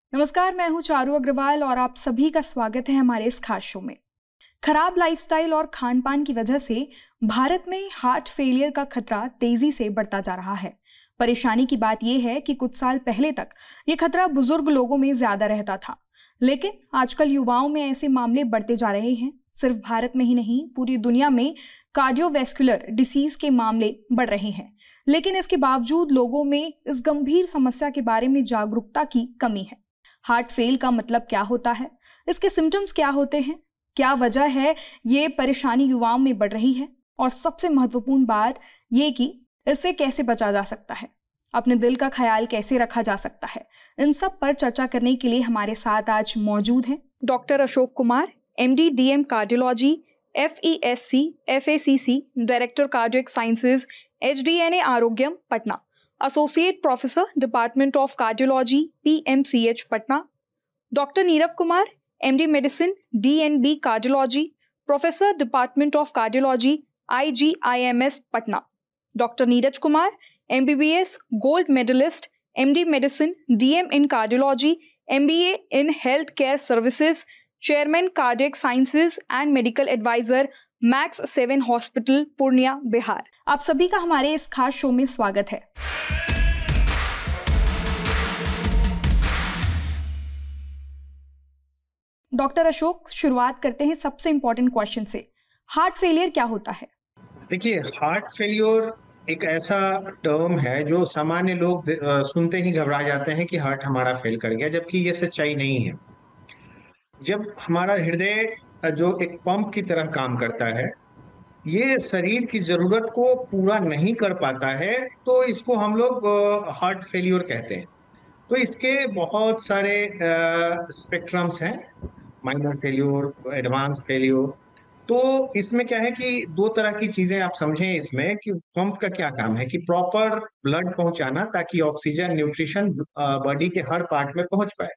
नमस्कार, मैं हूं चारू अग्रवाल और आप सभी का स्वागत है हमारे इस खास शो में। खराब लाइफस्टाइल और खान पान की वजह से भारत में हार्ट फेलियर का खतरा तेजी से बढ़ता जा रहा है। परेशानी की बात यह है कि कुछ साल पहले तक ये खतरा बुजुर्ग लोगों में ज्यादा रहता था, लेकिन आजकल युवाओं में ऐसे मामले बढ़ते जा रहे हैं। सिर्फ भारत में ही नहीं, पूरी दुनिया में कार्डियोवैस्कुलर डिसीज के मामले बढ़ रहे हैं, लेकिन इसके बावजूद लोगों में इस गंभीर समस्या के बारे में जागरूकता की कमी है। हार्ट फेल का मतलब क्या होता है, इसके सिम्टम्स क्या होते हैं, क्या वजह है ये परेशानी युवाओं में बढ़ रही है, और सबसे महत्वपूर्ण बात ये कि इससे कैसे बचा जा सकता है, अपने दिल का ख्याल कैसे रखा जा सकता है। इन सब पर चर्चा करने के लिए हमारे साथ आज मौजूद हैं doctor Ashok Kumar, MD DM cardiology, FESC FACC, director cardiac sciences, HDNA Arogyam Patna, associate professor department of cardiology, PMCH Patna, doctor Nirav Kumar, MD medicine, DNB cardiology, professor department of cardiology, IGIMS Patna, doctor Neeraj Kumar, MBBS gold medallist, MD medicine, DM in cardiology, MBA in health care services, chairman cardiac sciences and medical adviser, Max 7 hospital, Purnia, Bihar. आप सभी का हमारे इस खास show में स्वागत है। Doctor Ashok, शुरुआत करते हैं सबसे इंपॉर्टेंट क्वेश्चन से। हार्ट फेलियर क्या होता है? देखिए, हार्ट फेलियर एक ऐसा टर्म है जो सामान्य लोग सुनते ही घबरा जाते हैं कि हार्ट हमारा फेल कर गया, जबकि ये सच्चाई नहीं है। जब हमारा हृदय जो एक पंप की तरह काम करता है, ये शरीर की जरूरत को पूरा नहीं कर पाता है, तो इसको हम लोग हार्ट फेलियर कहते हैं। तो इसके बहुत सारे स्पेक्ट्रम्स हैं, माइनर फेलियर, एडवांस फेलियर। तो इसमें क्या है कि दो तरह की चीजें आप समझें इसमें, कि पंप का क्या काम है कि प्रॉपर ब्लड पहुंचाना, ताकि ऑक्सीजन, न्यूट्रिशन बॉडी के हर पार्ट में पहुंच पाए।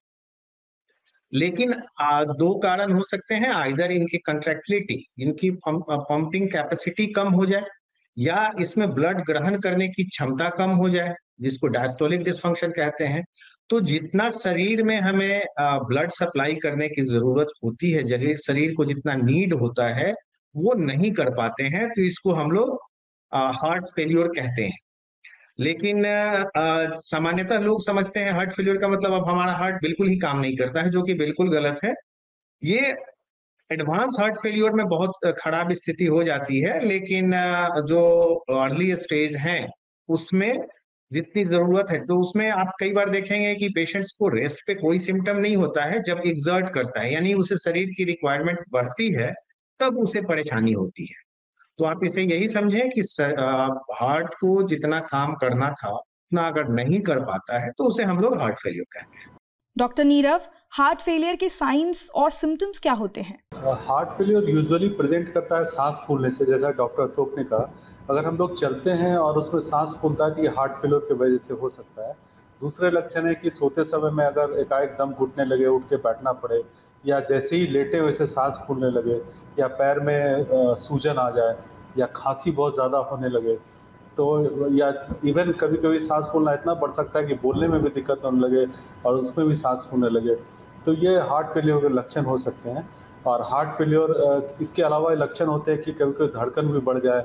लेकिन दो कारण हो सकते हैं, आइदर इनकी कंट्रैक्टिलिटी, इनकी पंपिंग कैपेसिटी कम हो जाए, या इसमें ब्लड ग्रहण करने की क्षमता कम हो जाए, जिसको डायस्टोलिक डिसफंक्शन कहते हैं। तो जितना शरीर में हमें ब्लड सप्लाई करने की जरूरत होती है, शरीर को जितना नीड होता है, वो नहीं कर पाते हैं, तो इसको हम लोग हार्ट फेल्योर कहते हैं। लेकिन सामान्यतः लोग समझते हैं हार्ट फेल्योर का मतलब अब हमारा हार्ट बिल्कुल ही काम नहीं करता है, जो कि बिल्कुल गलत है। ये एडवांस हार्ट फेल्योर में बहुत खराब स्थिति हो जाती है, लेकिन जो अर्ली स्टेज है उसमें जितनी जरूरत है, तो उसमें आप कई बार देखेंगे कि पेशेंट्स को रेस्ट पे कोई सिम्टम नहीं होता है। जब एग्जर्ट करता है, यानी उसे शरीर की रिक्वायरमेंट बढ़ती है, तब उसे परेशानी होती है। तो आप इसे यही समझें कि हार्ट को जितना काम करना था उतना अगर नहीं कर पाता है, तो उसे हम लोग हार्ट फेलियर कहते हैं। डॉक्टर नीरव, हार्ट फेलियर के साइंस और सिम्टम्स क्या होते हैं? हार्ट फेलियर यूजुअली प्रेजेंट करता है सांस फूलने से, जैसा डॉक्टर अशोक ने कहा। अगर हम लोग चलते हैं और उसमें सांस फूलता है तो ये हार्ट फेलियर की वजह से हो सकता है। दूसरे लक्षण है कि सोते समय में अगर एकाएक दम घुटने लगे, उठ के बैठना पड़े, या जैसे ही लेटे वैसे सांस फूलने लगे, या पैर में सूजन आ जाए, या खांसी बहुत ज़्यादा होने लगे, तो या इवन कभी कभी सांस फूलना इतना बढ़ सकता है कि बोलने में भी दिक्कत होने लगे और उसमें भी सांस फूलने लगे, तो ये हार्ट फेलियर के लक्षण हो सकते हैं। और हार्ट फेलियर इसके अलावा लक्षण होते हैं कि कभी कभी धड़कन भी बढ़ जाए,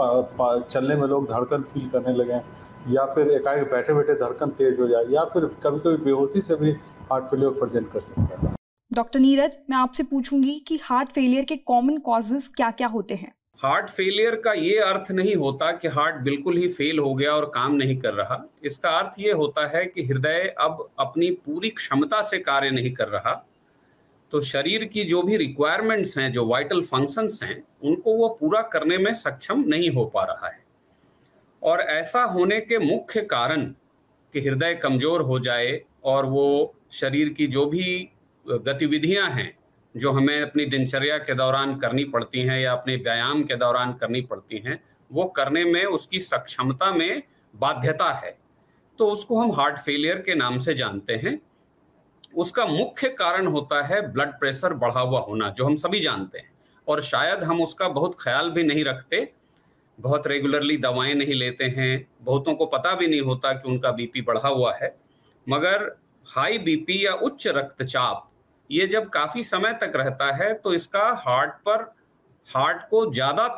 चलने में लोग धड़कन फील करने लगें, या फिर एकाएक बैठे बैठे धड़कन तेज हो जाए, या फिर कभी कभी बेहोशी से भी हार्ट फेलियर प्रेजेंट कर सकता है। डॉक्टर नीरज, मैं आपसे पूछूंगी कि हार्ट फेलियर के कॉमन कॉजेज क्या क्या होते हैं? हार्ट फेलियर का ये अर्थ नहीं होता कि हार्ट बिल्कुल ही फेल हो गया और काम नहीं कर रहा। इसका अर्थ ये होता है कि हृदय अब अपनी पूरी क्षमता से कार्य नहीं कर रहा, तो शरीर की जो भी रिक्वायरमेंट्स हैं, जो वाइटल फंक्शंस हैं, उनको वो पूरा करने में सक्षम नहीं हो पा रहा है। और ऐसा होने के मुख्य कारण कि हृदय कमजोर हो जाए और वो शरीर की जो भी गतिविधियां हैं जो हमें अपनी दिनचर्या के दौरान करनी पड़ती हैं या अपने व्यायाम के दौरान करनी पड़ती हैं, वो करने में उसकी सक्षमता में बाध्यता है, तो उसको हम हार्ट फेलियर के नाम से जानते हैं। उसका मुख्य कारण होता है ब्लड प्रेशर बढ़ा हुआ होना, जो हम सभी जानते हैं, और शायद हम उसका बहुत ख्याल भी नहीं रखते, बहुत रेगुलरली दवाएं नहीं लेते हैं, बहुतों को पता भी नहीं होता कि उनका बीपी बढ़ा हुआ है। मगर हाई बीपी या उच्च रक्तचाप ये जब काफी समय तक रहता है तो इसका हार्ट को ज्यादा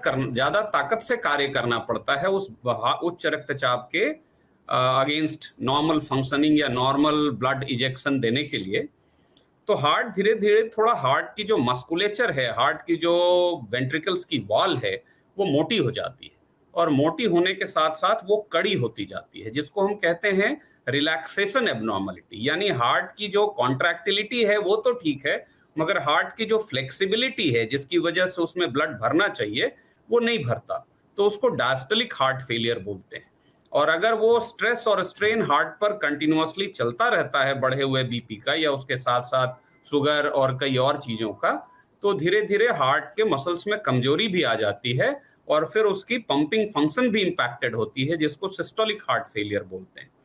ताकत से कार्य करना पड़ता है उस उच्च रक्तचाप के अगेंस्ट नॉर्मल फंक्शनिंग या नॉर्मल ब्लड इजेक्शन देने के लिए। तो हार्ट धीरे धीरे थोड़ा हार्ट की जो मस्कुलेचर है, हार्ट की जो वेंट्रिकल्स की वॉल है वो मोटी हो जाती है, और मोटी होने के साथ साथ वो कड़ी होती जाती है, जिसको हम कहते हैं रिलैक्सेशन एब्नॉर्मलिटी। यानी हार्ट की जो कॉन्ट्रैक्टिलिटी है वो तो ठीक है, मगर हार्ट की जो फ्लेक्सिबिलिटी है जिसकी वजह से उसमें ब्लड भरना चाहिए वो नहीं भरता, तो उसको डायस्टोलिक हार्ट फेलियर बोलते हैं। और अगर वो स्ट्रेस और स्ट्रेन हार्ट पर कंटिन्यूअसली चलता रहता है बढ़े हुए बीपी का या उसके साथ साथ शुगर और कई और चीजों का, तो धीरे धीरे हार्ट के मसल्स में कमजोरी भी आ जाती है और फिर उसकी पंपिंग फंक्शन भी इंपैक्टेड होती है, जिसको सिस्टोलिक हार्ट फेलियर बोलते हैं।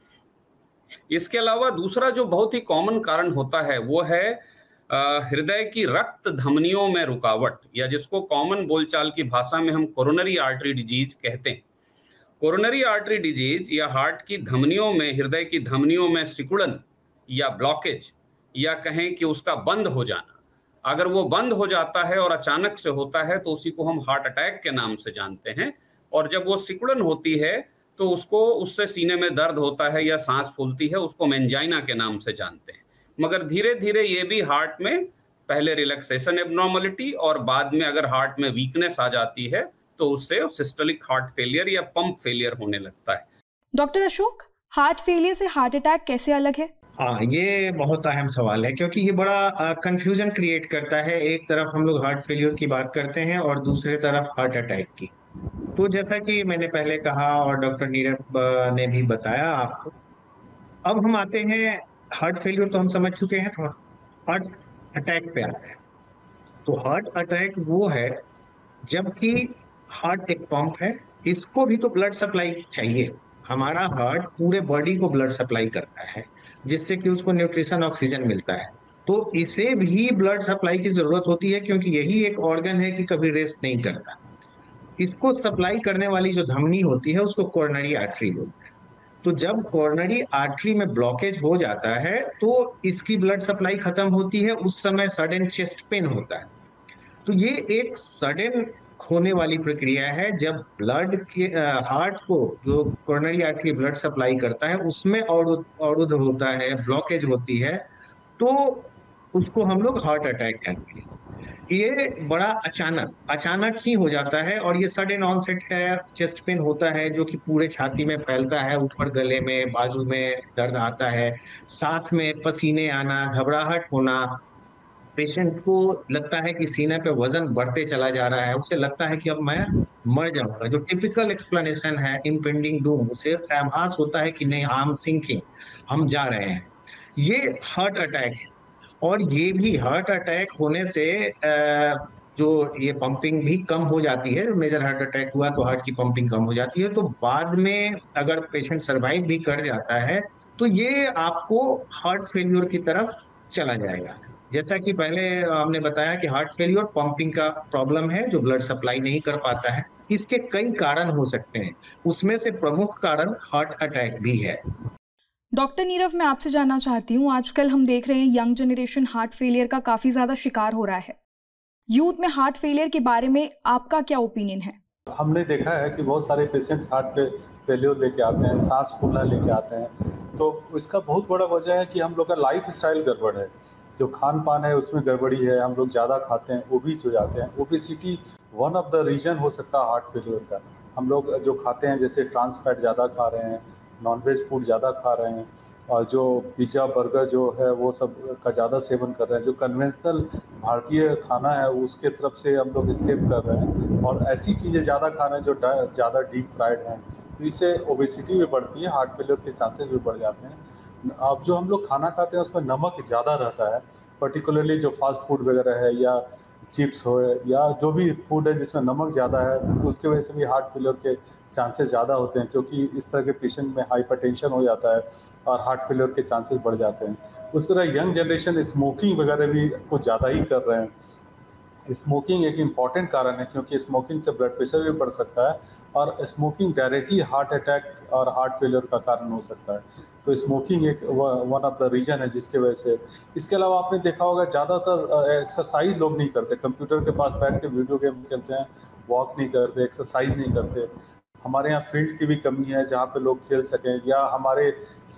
इसके अलावा दूसरा जो बहुत ही कॉमन कारण होता है वो है हृदय की रक्त धमनियों में रुकावट, या जिसको कॉमन बोलचाल की भाषा में हम कोरोनरी आर्टरी डिजीज कहते हैं। कोरोनरी आर्टरी डिजीज या हार्ट की धमनियों में, हृदय की धमनियों में सिकुड़न या ब्लॉकेज, या कहें कि उसका बंद हो जाना, अगर वो बंद हो जाता है और अचानक से होता है तो उसी को हम हार्ट अटैक के नाम से जानते हैं। और जब वो सिकुड़न होती है तो उससे सीने में दर्द होता है या सांस फूलती है, उसको मेंजाइना के नाम से जानते हैं। मगर धीरे धीरे ये भी हार्ट में पहले रिलैक्सेशन एब्नॉर्मलिटी और बाद में अगर हार्ट में वीकनेस आ जाती है तो उससे सिस्टोलिक हार्ट फेलियर या पंप फेलियर होने लगता है। डॉक्टर अशोक, हार्ट फेलियर से हार्ट अटैक कैसे अलग है? हाँ, ये बहुत अहम सवाल है क्योंकि ये बड़ा कंफ्यूजन क्रिएट करता है। एक तरफ हम लोग हार्ट फेलियर की बात करते हैं और दूसरे तरफ हार्ट अटैक की। तो जैसा कि मैंने पहले कहा और डॉक्टर नीरव ने भी बताया आपको, अब हम आते हैं हार्ट फेलियर तो हम समझ चुके हैं, तो हार्ट अटैक पे आते हैं। तो हार्ट अटैक वो है जबकि हार्ट एक पंप है, इसको भी तो ब्लड सप्लाई चाहिए। हमारा हार्ट पूरे बॉडी को ब्लड सप्लाई करता है जिससे कि उसको न्यूट्रिशन ऑक्सीजन मिलता है, तो इसे भी ब्लड सप्लाई की जरूरत होती है क्योंकि यही एक ऑर्गन है कि कभी रेस्ट नहीं करता। इसको सप्लाई करने वाली जो धमनी होती है उसको कोरोनरी आर्टरी बोलते हैं। तो जब कोरोनरी आर्टरी में ब्लॉकेज हो जाता है तो इसकी ब्लड सप्लाई खत्म होती है, उस समय सडन चेस्ट पेन होता है। तो ये एक सडन होने वाली प्रक्रिया है जब ब्लड के हार्ट को जो कोरोनरी आर्टरी ब्लड सप्लाई करता है उसमें अवरुद्ध होता है, ब्लॉकेज होती है, तो उसको हम लोग हार्ट अटैक कहते हैं। ये बड़ा अचानक ही हो जाता है और ये सडन ऑनसेट है। चेस्ट पेन होता है जो कि पूरे छाती में फैलता है, ऊपर गले में, बाजू में दर्द आता है, साथ में पसीने आना, घबराहट होना, पेशेंट को लगता है कि सीने पे वजन बढ़ते चला जा रहा है, उसे लगता है कि अब मैं मर जाऊंगा। जो टिपिकल एक्सप्लेनेशन है इम्पेंडिंग डूम, उसे आभास होता है कि नहीं, आई एम सिंकिंग, हम जा रहे हैं। ये हार्ट अटैक है। और ये भी हार्ट अटैक होने से जो ये पंपिंग भी कम हो जाती है। मेजर हार्ट अटैक हुआ तो हार्ट की पंपिंग कम हो जाती है, तो बाद में अगर पेशेंट सर्वाइव भी कर जाता है तो ये आपको हार्ट फेल्योर की तरफ चला जाएगा। जैसा कि पहले हमने बताया कि हार्ट फेल्योर पंपिंग का प्रॉब्लम है जो ब्लड सप्लाई नहीं कर पाता है। इसके कई कारण हो सकते हैं, उसमें से प्रमुख कारण हार्ट अटैक भी है। डॉक्टर नीरव, मैं आपसे जानना चाहती हूँ, आजकल हम देख रहे हैं यंग जनरेशन हार्ट फेलियर का काफ़ी ज़्यादा शिकार हो रहा है। यूथ में हार्ट फेलियर के बारे में आपका क्या ओपिनियन है? हमने देखा है कि बहुत सारे पेशेंट्स हार्ट फेलियर लेके आते हैं, सांस फूलना लेके आते हैं। तो इसका बहुत बड़ा वजह है कि हम लोग का लाइफ स्टाइल गड़बड़ है, जो खान पान है उसमें गड़बड़ी है, हम लोग ज़्यादा खाते हैं, ओबीज हो जाते हैं। Obesity one of the reason हो सकता है हार्ट फेलियर का। हम लोग जो खाते हैं जैसे ट्रांस फैट ज़्यादा खा रहे हैं, नॉनवेज फूड ज़्यादा खा रहे हैं, और जो पिज़्ज़ा बर्गर जो है वो सब का ज़्यादा सेवन कर रहे हैं। जो कन्वेंशनल भारतीय खाना है उसके तरफ से हम लोग स्केप कर रहे हैं और ऐसी चीज़ें ज़्यादा खा रहे हैं जो ज़्यादा डीप फ्राइड हैं। तो इससे ओबेसिटी भी बढ़ती है, हार्ट फेलियर के चांसेस भी बढ़ जाते हैं। अब जो हम लोग खाना खाते हैं उसमें नमक ज़्यादा रहता है, पर्टिकुलरली जो फास्ट फूड वगैरह है या चिप्स हो या जो भी फूड है जिसमें नमक ज़्यादा है, तो उसके वजह से भी हार्ट फेलियर के चांसेस ज़्यादा होते हैं, क्योंकि इस तरह के पेशेंट में हाइपरटेंशन हो जाता है और हार्ट फेलियर के चांसेस बढ़ जाते हैं। उस तरह यंग जनरेशन स्मोकिंग वगैरह भी कुछ ज़्यादा ही कर रहे हैं। स्मोकिंग एक इम्पॉर्टेंट कारण है क्योंकि स्मोकिंग से ब्लड प्रेशर भी बढ़ सकता है और स्मोकिंग डायरेक्टली हार्ट अटैक और हार्ट फेलियर का कारण हो सकता है। तो स्मोकिंग एक वन ऑफ द रीजन है जिसके वजह से। इसके अलावा आपने देखा होगा ज़्यादातर एक्सरसाइज लोग नहीं करते, कंप्यूटर के पास बैठ के वीडियो गेम खेलते हैं, वॉक नहीं करते, एक्सरसाइज नहीं करते। हमारे यहाँ फील्ड की भी कमी है जहाँ पे लोग खेल सकें, या हमारे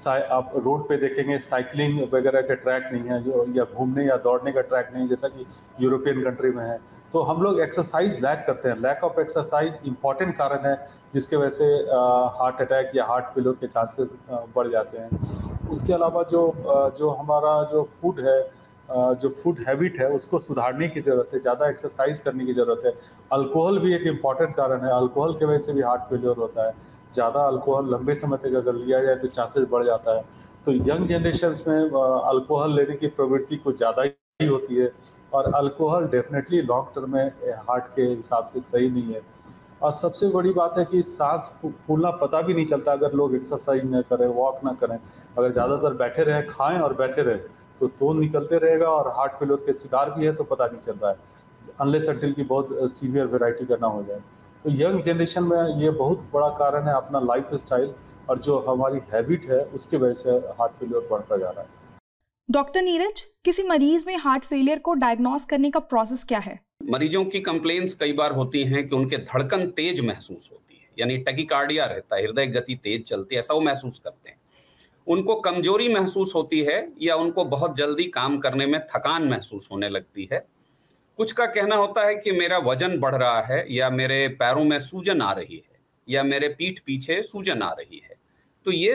आप रोड पे देखेंगे साइकिलिंग वगैरह के ट्रैक नहीं है जो, या घूमने या दौड़ने का ट्रैक नहीं, जैसा कि यूरोपियन कंट्री में है। तो हम लोग एक्सरसाइज लैक करते हैं। लैक ऑफ एक्सरसाइज इंपॉर्टेंट कारण है जिसके वजह से हार्ट अटैक या हार्ट फेलियर के चांसेस बढ़ जाते हैं। उसके अलावा जो हमारा जो फूड है, जो फूड हैबिट है उसको सुधारने की ज़रूरत है, ज़्यादा एक्सरसाइज करने की ज़रूरत है। अल्कोहल भी एक इम्पॉर्टेंट कारण है, अल्कोहल की वजह से भी हार्ट फेलियर होता है। ज़्यादा अल्कोहल लंबे समय तक अगर लिया जाए तो चांसेस बढ़ जाता है। तो यंग जनरेशन में अल्कोहल लेने की प्रवृत्ति कुछ ज़्यादा ही होती है, और अल्कोहल डेफिनेटली लॉन्ग टर्म में हार्ट के हिसाब से सही नहीं है। और सबसे बड़ी बात है कि सांस फूलना पता भी नहीं चलता अगर लोग एक्सरसाइज न करें, वॉक ना करें। अगर ज़्यादातर बैठे रहें, खाएं और बैठे रहें तो टोन निकलते रहेगा, और हार्ट फेलियर के शिकार भी है तो पता नहीं चल रहा है, अनलेस अनटिल की बहुत सीवियर वेराइटी का ना हो जाए। तो यंग जनरेशन में ये बहुत बड़ा कारण है अपना लाइफ स्टाइल और जो हमारी हैबिट है उसके वजह से हार्ट फेलियर बढ़ता जा रहा है। डॉक्टर नीरज, किसी मरीज में हार्ट फेलियर को डायग्नोस करने का प्रोसेस क्या है? मरीजों की कंप्लेंट्स कई बार होती हैं कि उनके धड़कन तेज महसूस होती है, यानी टैकीकार्डिया रहता है, हृदय गति तेज चलती है, ऐसा वो महसूस करते हैं। उनको कमजोरी महसूस होती है, या उनको बहुत जल्दी काम करने में थकान महसूस होने लगती है। कुछ का कहना होता है कि मेरा वजन बढ़ रहा है, या मेरे पैरों में सूजन आ रही है, या मेरे पीठ पीछे सूजन आ रही है। तो ये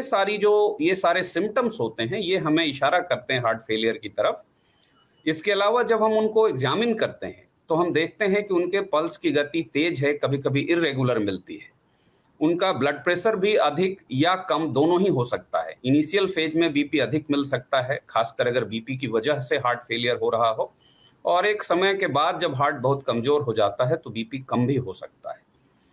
सारे सिम्टम्स होते हैं, ये हमें इशारा करते हैं हार्ट फेलियर की तरफ। इसके अलावा जब हम उनको एग्जामिन करते हैं तो हम देखते हैं कि उनके पल्स की गति तेज है, कभी कभी इर्रेगुलर मिलती है। उनका ब्लड प्रेशर भी अधिक या कम दोनों ही हो सकता है। इनिशियल फेज में बीपी अधिक मिल सकता है, खासकर अगर बीपी की वजह से हार्ट फेलियर हो रहा हो, और एक समय के बाद जब हार्ट बहुत कमजोर हो जाता है तो बीपी कम भी हो सकता है।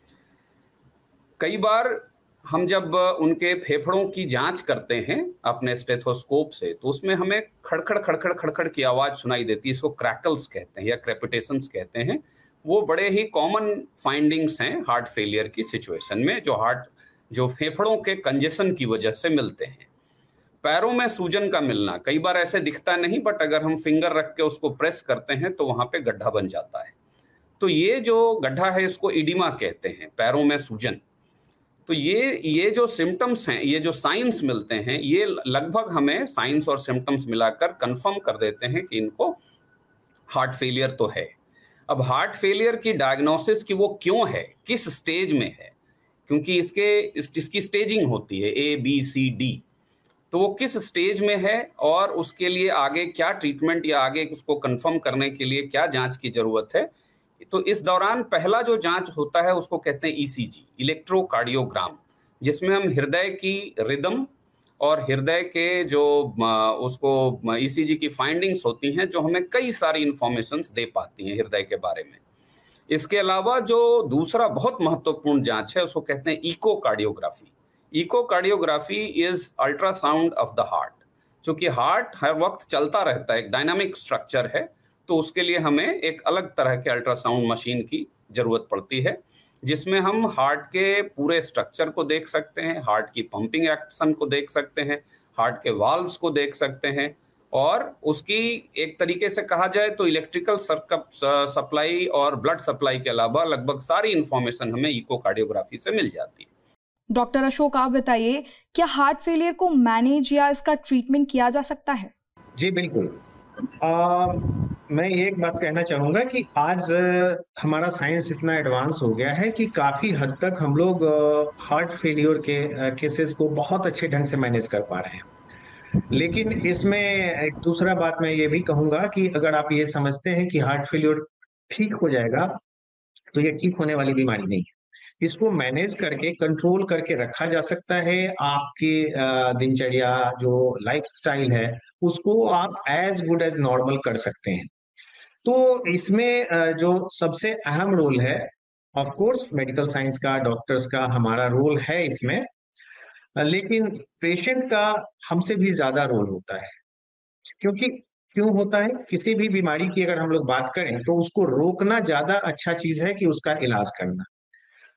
कई बार हम जब उनके फेफड़ों की जांच करते हैं अपने स्टेथोस्कोप से, तो उसमें हमें खड़खड़ खड़खड़ खड़खड़ की आवाज सुनाई देती है। इसको क्रैकल्स कहते हैं या क्रेपिटेशंस कहते हैं। वो बड़े ही कॉमन फाइंडिंग्स हैं हार्ट फेलियर की सिचुएशन में, जो फेफड़ों के कंजेशन की वजह से मिलते हैं। पैरों में सूजन का मिलना कई बार ऐसे दिखता नहीं, बट अगर हम फिंगर रख के उसको प्रेस करते हैं तो वहां पे गड्ढा बन जाता है। तो ये जो गड्ढा है इसको इडिमा कहते हैं, पैरों में सूजन। तो ये जो सिम्टम्स हैं, ये जो साइंस मिलते हैं, ये लगभग हमें साइंस और सिम्टम्स मिलाकर कंफर्म कर देते हैं कि इनको हार्ट फेलियर तो है। अब हार्ट फेलियर की डायग्नोसिस कि वो क्यों है, किस स्टेज में है, क्योंकि इसकी स्टेजिंग होती है ABCD, तो वो किस स्टेज में है और उसके लिए आगे क्या ट्रीटमेंट या आगे उसको कंफर्म करने के लिए क्या जांच की जरूरत है। तो इस दौरान पहला जो जांच होता है उसको कहते हैं ECG, इलेक्ट्रोकार्डियोग्राम, जिसमें हम हृदय की रिदम और हृदय के जो उसको ECG की फाइंडिंग्स होती हैं, जो हमें कई सारी इंफॉर्मेशंस दे पाती हैं हृदय के बारे में। इसके अलावा जो दूसरा बहुत महत्वपूर्ण जांच है उसको कहते हैं echocardiography. Echocardiography is ultrasound of the heart. चूंकि हार्ट हर वक्त चलता रहता है, एक डायनामिक स्ट्रक्चर है, तो उसके लिए हमें एक अलग तरह के अल्ट्रासाउंड मशीन की जरूरत पड़ती है, जिसमें हम हार्ट के पूरे स्ट्रक्चर को देख सकते हैं, हार्ट की पंपिंग एक्शन को देख सकते हैं, हार्ट के वाल्व्स को देख सकते हैं, और उसकी एक तरीके से कहा जाए तो इलेक्ट्रिकल सप्लाई और ब्लड सप्लाई के अलावा लगभग सारी इंफॉर्मेशन हमें इकोकार्डियोग्राफी से मिल जाती है। डॉक्टर अशोक, आप बताइए, क्या हार्ट फेलियर को मैनेज या इसका ट्रीटमेंट किया जा सकता है? जी बिल्कुल। मैं एक बात कहना चाहूंगा कि आज हमारा साइंस इतना एडवांस हो गया है कि काफी हद तक हम लोग हार्ट फेलियर के केसेस को बहुत अच्छे ढंग से मैनेज कर पा रहे हैं। लेकिन इसमें एक दूसरा बात मैं ये भी कहूंगा कि अगर आप ये समझते हैं कि हार्ट फेलियर ठीक हो जाएगा, तो ये ठीक होने वाली बीमारी नहीं है। इसको मैनेज करके कंट्रोल करके रखा जा सकता है। आपकी दिनचर्या जो लाइफस्टाइल है उसको आप एज गुड एज नॉर्मल कर सकते हैं। तो इसमें जो सबसे अहम रोल है, ऑफ कोर्स मेडिकल साइंस का, डॉक्टर्स का हमारा रोल है इसमें, लेकिन पेशेंट का हमसे भी ज्यादा रोल होता है। क्योंकि क्यों होता है, किसी भी बीमारी की अगर हम लोग बात करें तो उसको रोकना ज्यादा अच्छा चीज है कि उसका इलाज करना।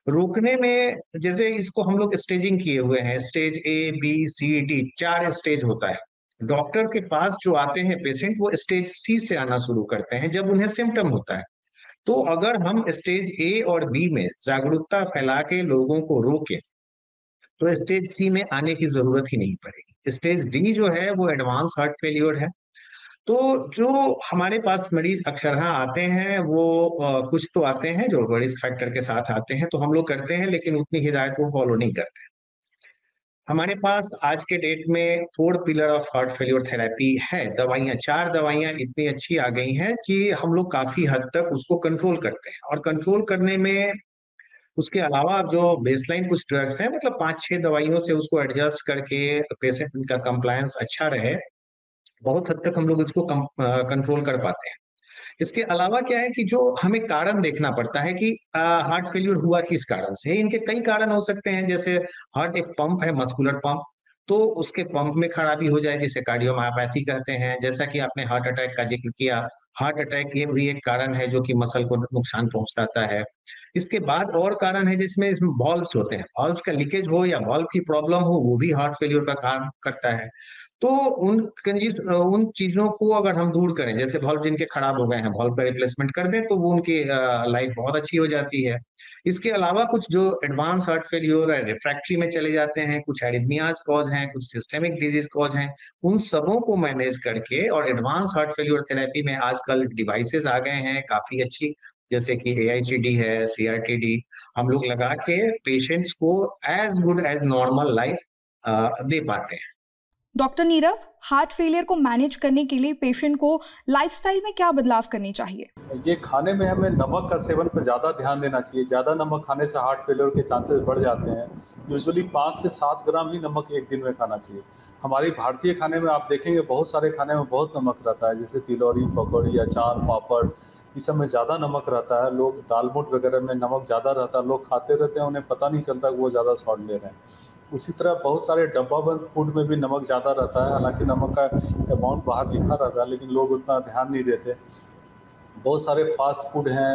रोकने में जैसे इसको हम लोग स्टेजिंग किए हुए हैं, stage A B C D, 4 stage होता है। डॉक्टर के पास जो आते हैं पेशेंट, वो स्टेज सी से आना शुरू करते हैं जब उन्हें सिम्टम होता है। तो अगर हम स्टेज ए और बी में जागरूकता फैला के लोगों को रोके तो स्टेज सी में आने की जरूरत ही नहीं पड़ेगी। स्टेज डी जो है वो एडवांस हार्ट फेल्योर है। तो जो हमारे पास मरीज अक्सर आते हैं वो कुछ तो आते हैं जो रिस्क फैक्टर के साथ आते हैं, तो हम लोग करते हैं लेकिन उतनी हिदायत को फॉलो नहीं करते। हमारे पास आज के डेट में 4 pillar of heart failure therapy है। दवाइयाँ, 4 दवाइयाँ इतनी अच्छी आ गई हैं कि हम लोग काफी हद तक उसको कंट्रोल करते हैं। और कंट्रोल करने में उसके अलावा जो बेसलाइन कुछ ड्रग्स हैं, मतलब 5-6 दवाइयों से उसको एडजस्ट करके पेशेंट का कंप्लायंस अच्छा रहे, बहुत हद तक हम लोग इसको कंट्रोल कर पाते हैं। इसके अलावा क्या है कि जो हमें कारण देखना पड़ता है कि हार्ट फेल्यूर हुआ किस कारण से। इनके कई कारण हो सकते हैं, जैसे हार्ट एक पंप है, मस्कुलर पंप, तो उसके पंप में खराबी हो जाए जिसे कार्डियोमायोपैथी कहते हैं। जैसा कि आपने हार्ट अटैक का जिक्र किया, हार्ट अटैक ये भी एक कारण है जो कि मसल को नुकसान पहुंचाता है। इसके बाद और कारण है जिसमें इसमें वॉल्व्स होते हैं, वॉल्व का लीकेज हो या वॉल्व की प्रॉब्लम हो, वो भी हार्ट फेल्यूर का कारण करता है। तो उन चीजों को अगर हम दूर करें, जैसे वॉल्व जिनके खराब हो गए हैं, वॉल्व का रिप्लेसमेंट कर दें तो वो उनकी लाइफ बहुत अच्छी हो जाती है। इसके अलावा कुछ जो एडवांस हार्ट फेल्योर है, रिफ्रैक्टरी में चले जाते हैं, कुछ एरिथमियाज कॉज हैं, कुछ सिस्टेमिक डिजीज कॉज हैं, उन सबों को मैनेज करके, और एडवांस हार्ट फेल्योर थेरेपी में आजकल डिवाइसेस आ गए हैं काफी अच्छी, जैसे कि AICD है, CRT-D, हम लोग लगा के पेशेंट्स को as good as normal life दे पाते हैं। डॉक्टर नीरव, हार्ट फेलियर को मैनेज करने के लिए पेशेंट को लाइफस्टाइल में क्या बदलाव करने चाहिए? ये खाने में हमें नमक का सेवन पर ज़्यादा ध्यान देना चाहिए। ज़्यादा नमक खाने से हार्ट फेलियर के चांसेस बढ़ जाते हैं। यूजुअली 5 से 7 ग्राम ही नमक एक दिन में खाना चाहिए। हमारी भारतीय खाने में आप देखेंगे बहुत सारे खाने में बहुत नमक रहता है, जैसे तिलौरी, पकौड़ी, अचार, पापड़, इस सब में ज़्यादा नमक रहता है। लोग दाल मोट वगैरह में नमक ज़्यादा रहता है, लोग खाते रहते हैं, उन्हें पता नहीं चलता कि वो ज़्यादा सॉल्ट ले रहे हैं। उसी तरह बहुत सारे डब्बाबंद फूड में भी नमक ज़्यादा रहता है, हालांकि नमक का अमाउंट बाहर लिखा रहता है लेकिन लोग उतना ध्यान नहीं देते। बहुत सारे फास्ट फूड हैं,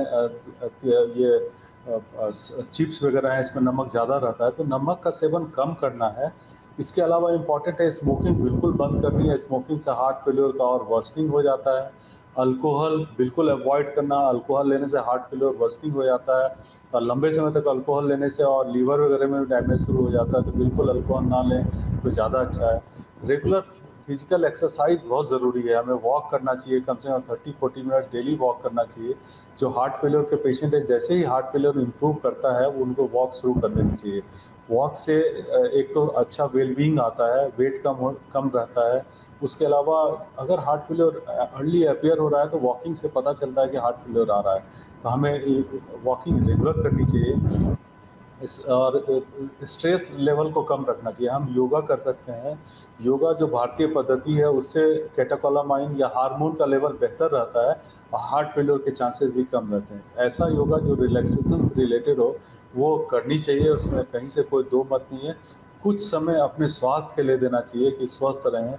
ये चिप्स वगैरह हैं, इसमें नमक ज़्यादा रहता है, तो नमक का सेवन कम करना है। इसके अलावा इम्पॉर्टेंट है स्मोकिंग बिल्कुल बंद करनी है। स्मोकिंग से हार्ट फेल्योर का और वर्सनिंग हो जाता है। अल्कोहल बिल्कुल अवॉइड करना, अल्कोहल लेने से हार्ट फेल्योर वर्सनिंग हो जाता है, और लंबे समय तक अल्कोहल लेने से और लीवर वगैरह में डैमेज शुरू हो जाता है, तो बिल्कुल अल्कोहल ना लें तो ज़्यादा अच्छा है। रेगुलर फिजिकल एक्सरसाइज बहुत ज़रूरी है। हमें वॉक करना चाहिए, कम से कम 30-40 मिनट डेली वॉक करना चाहिए। जो हार्ट फेल्योर के पेशेंट है, जैसे ही हार्ट फेल्योर इम्प्रूव करता है उनको वॉक शुरू कर देनी चाहिए। वॉक से एक तो अच्छा वेलबींग आता है, वेट कम रहता है। उसके अलावा अगर हार्ट फेल्योर अर्ली अपियर हो रहा है तो वॉकिंग से पता चलता है कि हार्ट फेल्योर आ रहा है, तो हमें वॉकिंग रेगुलर करनी चाहिए। और स्ट्रेस लेवल को कम रखना चाहिए। हम योगा कर सकते हैं। योगा जो भारतीय पद्धति है उससे कैटेकोलामाइन या हार्मोन का लेवल बेहतर रहता है और हार्ट फेल्योर के चांसेस भी कम रहते हैं। ऐसा योगा जो रिलैक्सेशन से रिलेटेड हो वो करनी चाहिए, उसमें कहीं से कोई दो मत नहीं है। कुछ समय अपने स्वास्थ्य के लिए देना चाहिए कि स्वस्थ रहें।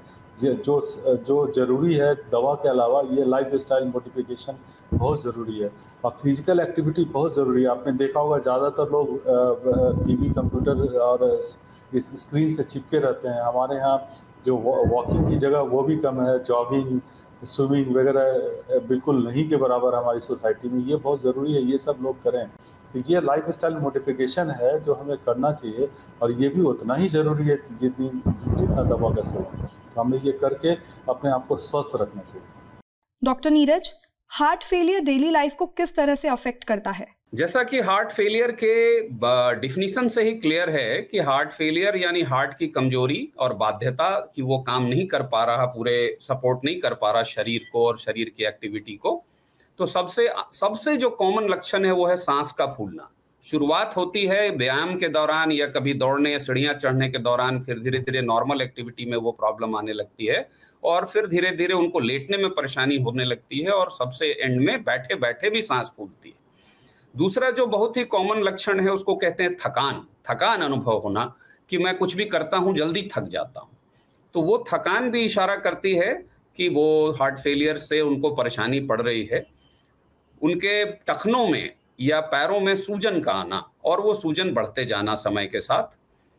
जो ज़रूरी है दवा के अलावा, ये लाइफ स्टाइल मॉडिफिकेशन बहुत ज़रूरी है और फिजिकल एक्टिविटी बहुत ज़रूरी है। आपने देखा होगा ज़्यादातर लोग टीवी, कंप्यूटर और इस स्क्रीन से चिपके रहते हैं। हमारे यहाँ जो वॉकिंग की जगह वो भी कम है, जॉगिंग, स्विमिंग वगैरह बिल्कुल नहीं के बराबर हमारी सोसाइटी में। ये बहुत ज़रूरी है, ये सब लोग करें। तो ये लाइफ स्टाइल मॉडिफिकेशन है जो हमें करना चाहिए और ये भी उतना ही ज़रूरी है जितना दवा का सेवन। तो हमें ये करके अपने आप को स्वस्थ रखना चाहिए। Doctor Neeraj, heart failure daily life को किस तरह से अफेक्ट करता है? जैसा कि हार्ट फेलियर के डिफिनीशन से ही क्लियर है कि हार्ट फेलियर यानी हार्ट की कमजोरी और बाध्यता कि वो काम नहीं कर पा रहा, पूरे सपोर्ट नहीं कर पा रहा शरीर को और शरीर की एक्टिविटी को। तो सबसे जो कॉमन लक्षण है वो है सांस का फूलना। शुरुआत होती है व्यायाम के दौरान या कभी दौड़ने या सीढ़ियां चढ़ने के दौरान, फिर धीरे धीरे नॉर्मल एक्टिविटी में वो प्रॉब्लम आने लगती है और फिर धीरे धीरे उनको लेटने में परेशानी होने लगती है और सबसे एंड में बैठे बैठे भी सांस फूलती है। दूसरा जो बहुत ही कॉमन लक्षण है उसको कहते हैं थकान अनुभव होना, कि मैं कुछ भी करता हूं जल्दी थक जाता हूं। तो वो थकान भी इशारा करती है कि वो हार्ट फेलियर से उनको परेशानी पड़ रही है। उनके टखनों में या पैरों में सूजन का आना और वो सूजन बढ़ते जाना समय के साथ,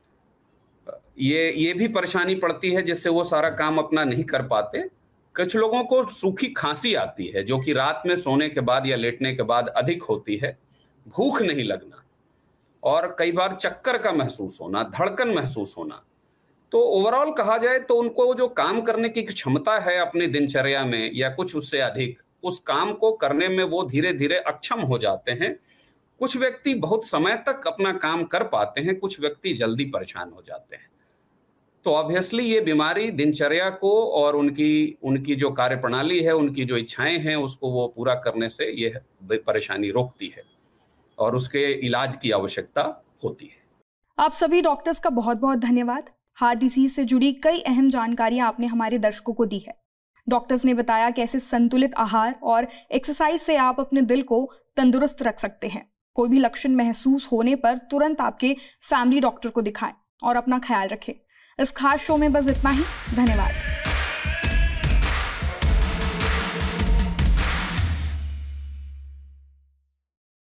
ये भी परेशानी पड़ती है जिससे वो सारा काम अपना नहीं कर पाते। कुछ लोगों को सूखी खांसी आती है जो कि रात में सोने के बाद या लेटने के बाद अधिक होती है, भूख नहीं लगना और कई बार चक्कर का महसूस होना, धड़कन महसूस होना। तो ओवरऑल कहा जाए तो उनको जो काम करने की क्षमता है अपनी दिनचर्या में या कुछ उससे अधिक, उस काम को करने में वो धीरे धीरे अक्षम हो जाते हैं। कुछ व्यक्ति बहुत समय तक अपना काम कर पाते हैं, कुछ व्यक्ति जल्दी परेशान हो जाते हैं। तो ऑब्वियसली ये बीमारी दिनचर्या को और उनकी जो कार्यप्रणाली है, उनकी जो इच्छाएं हैं, उसको वो पूरा करने से ये परेशानी रोकती है और उसके इलाज की आवश्यकता होती है। आप सभी डॉक्टर्स का बहुत बहुत धन्यवाद। हार्ट डिजीज से जुड़ी कई अहम जानकारियां आपने हमारे दर्शकों को दी है। डॉक्टर्स ने बताया कैसे संतुलित आहार और एक्सरसाइज से आप अपने दिल को तंदुरुस्त रख सकते हैं। कोई भी लक्षण महसूस होने पर तुरंत आपके फैमिली डॉक्टर को दिखाएं और अपना ख्याल रखें। इस खास शो में बस इतना ही। धन्यवाद।